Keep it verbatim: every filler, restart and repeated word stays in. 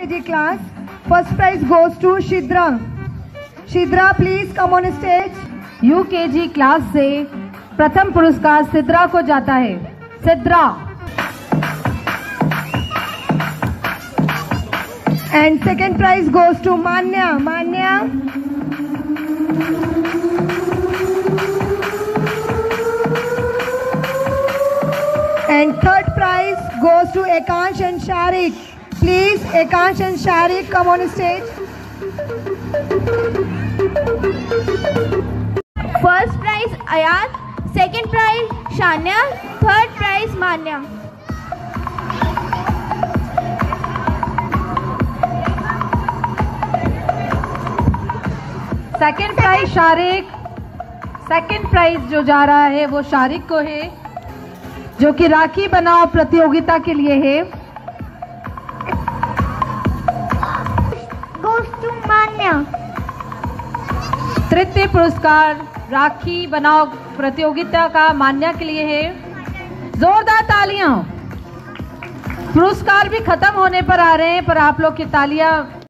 K G class. First prize goes to Shidra. Shidra, please come on stage. U K G class से प्रथम पुरस्कार सिद्रा को जाता है। Sidra. And second prize goes to Manya. Manya. And third prize goes to Ekansh and Sharik. Please, Ekansh and Sharik, come on stage. First prize Ayat, second prize Shania, third prize Manya. Second prize Shariq. Second prize जो जा रहा है वो शारिक को है, जो कि राखी बनाओ प्रतियोगिता के लिए है। Goes to Manya. तृतीय पुरस्कार राखी बनाओ प्रतियोगिता का मान्या के लिए है। जोरदार तालियां। पुरस्कार भी खत्म होने पर आ रहे हैं, पर आप लोग की तालियां